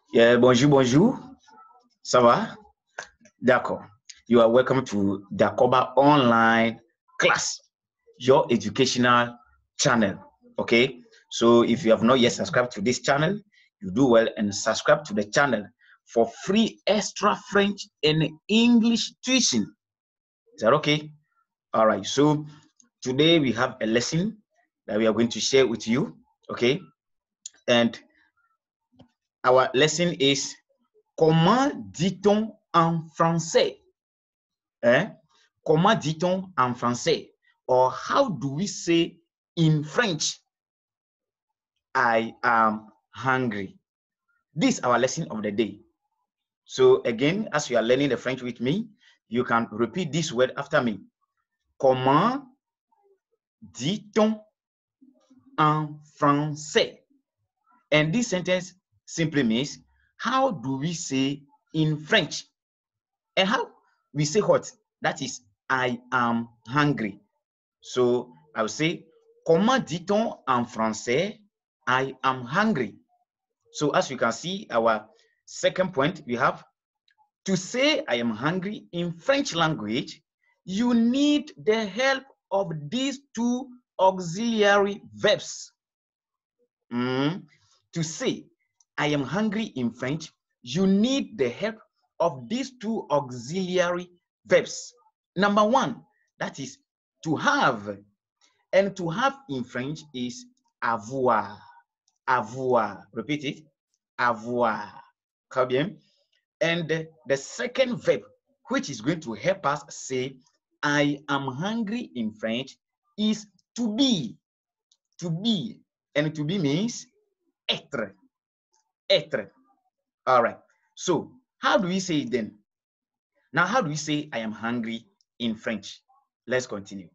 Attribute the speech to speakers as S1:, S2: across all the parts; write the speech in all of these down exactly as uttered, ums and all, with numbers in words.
S1: Yeah, bonjour, bonjour. Ça va? D'accord. You are welcome to Dakoba Online Class, your educational channel. Okay. So if you have not yet subscribed to this channel, you do well and subscribe to the channel for free extra French and English tuition. Is that okay? All right. So today we have a lesson that we are going to share with you. Okay. And our lesson is comment dit-on en français? Eh? Comment dit-on en français? Or how do we say in French, I am hungry? This is our lesson of the day. So again, as you are learning the French with me, you can repeat this word after me. Comment dit-on en français? And this sentence simply means, how do we say in French? And how we say what? That is, I am hungry. So I will say, comment dit-on en français, I am hungry? So as you can see, our second point, we have to say I am hungry in French language, you need the help of these two auxiliary verbs. Mm. To say I am hungry in French, you need the help of these two auxiliary verbs. Number one, that is to have. And to have in French is avoir. Avoir. Repeat it. Avoir. Très bien. And the second verb, which is going to help us say I am hungry in French, is to be. To be. And to be means être. Être. All right. So how do we say it then? Now, how do we say I am hungry in French? Let's continue.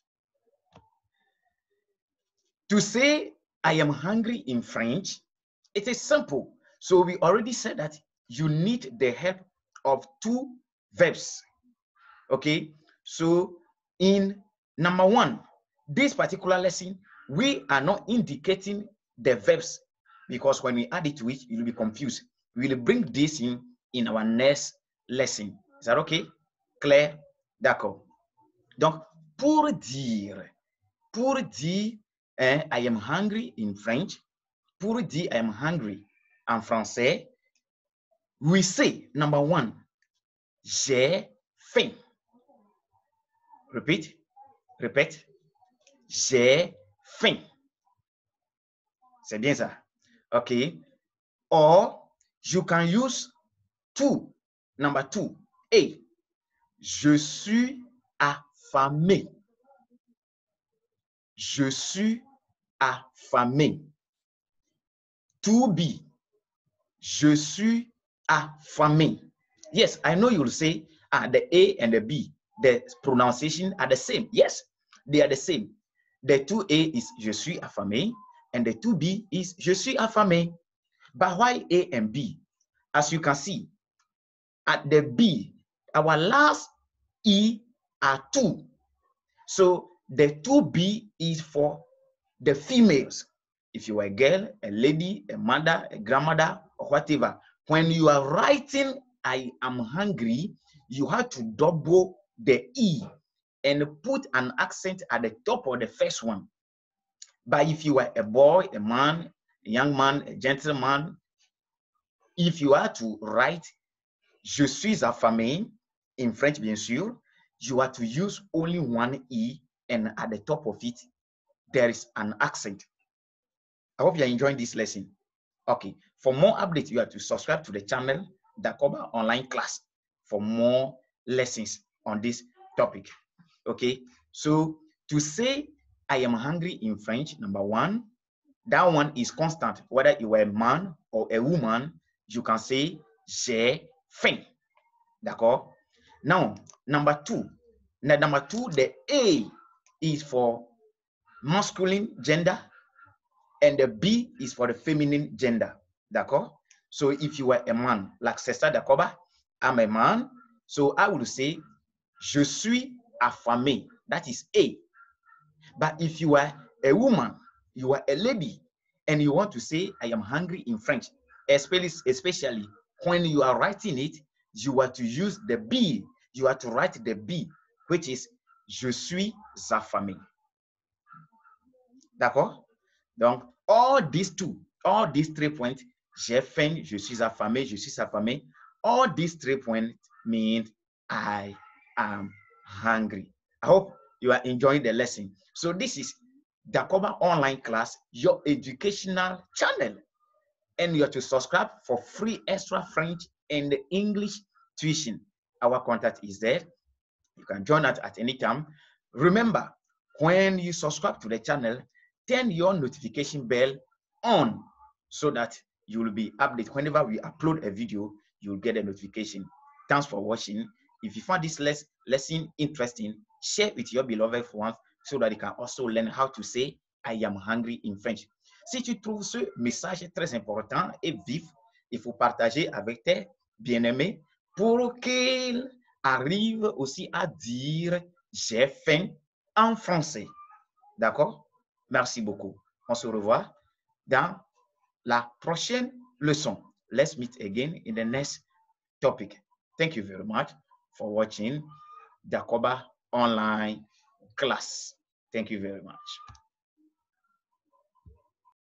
S1: To say I am hungry in French, it is simple. So we already said that you need the help of two verbs. Okay. So in number one, this particular lesson, we are not indicating the verbs because when we add it to it, you'll be confused. We will bring this in in our next lesson. Is that okay? Claire? D'accord. Donc, pour dire, pour dire, hein, I am hungry in French, pour dire I am hungry en français, we say, number one, j'ai faim. Repeat, répète, j'ai faim. C'est bien ça. Okay. Or, you can use two. Number two, A. Je suis affamé. Je suis affamé. To be. Je suis affamé. Yes, I know you'll say ah, the A and the B, the pronunciation are the same. Yes, they are the same. The two A is je suis affamé and the two B is je suis affamé. But why A and B? As you can see, at the B, our last E are two. So the two B is for the females. If you are a girl, a lady, a mother, a grandmother, or whatever, when you are writing I am hungry, you have to double the E and put an accent at the top of the first one. But if you are a boy, a man, a young man, a gentleman, if you are to write je suis affamé in French, bien sûr, you are to use only one E and at the top of it, there is an accent. I hope you're enjoying this lesson. Okay, for more updates, you have to subscribe to the channel, Dakoba Online Class, for more lessons on this topic. Okay, so to say I am hungry in French, number one, that one is constant. Whether you are a man or a woman, you can say j'ai faim. D'accord? Now, number two. Now, number two, the A is for masculine gender and the B is for the feminine gender. D'accord? So if you are a man, like Sister Dakoba, I'm a man. So I will say, je suis affamé. That is A. But if you are a woman, you are a lady, and you want to say, I am hungry in French, especially, especially when you are writing it, you are to use the be. You are to write the be, which is je suis affamé. D'accord? Donc, all these two, all these three points, j'ai faim, je suis affamé, je suis affamé, all these three points mean I am hungry. I hope you are enjoying the lesson. So this is Dacoba Online Class, your educational channel. And you have to subscribe for free extra French and English tuition. Our contact is there. You can join us at any time. Remember, when you subscribe to the channel, turn your notification bell on so that you will be updated. Whenever we upload a video, you'll get a notification. Thanks for watching. If you found this les lesson interesting, share it with your beloved ones so that they can also learn how to say I am hungry in French. Si tu trouves ce message très important et vif, il faut partager avec tes bien-aimés pour qu'ils arrivent aussi à dire j'ai faim en français. D'accord? Merci beaucoup. On se revoit dans la prochaine leçon. Let's meet again in the next topic. Thank you very much for watching Dacoba Online Class. Thank you very much.